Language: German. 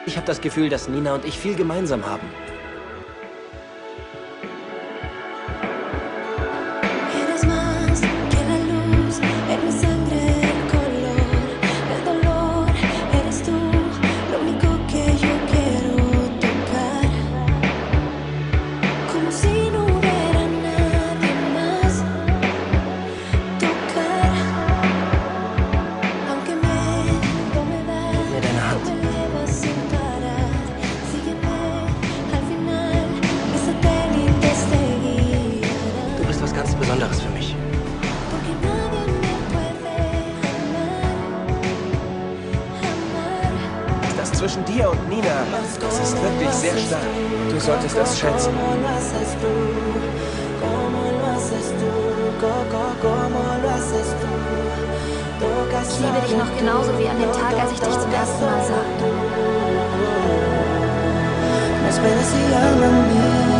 Ich habe das Gefühl, dass Nina und ich viel gemeinsam haben. Eres más que la luz, en mi sangre el color del dolor. Eres tú, lo único que yo quiero tocar. Como si no hubiera nadie más. Tocar, aunque me da, Gib mir deine Hand. me elevas sin parar. Sígueme, al final, mis satélites te guiarán. Du bist was ganz Besonderes für mich. Porque nadie me puede amar. Das zwischen dir und Nina, das ist wirklich sehr stark. Du solltest das schätzen. Como lo haces tú, como lo haces tú, como lo haces tú. Ich liebe dich noch genauso wie an dem Tag, als ich dich zum ersten Mal sah. No esperes y llama a mí.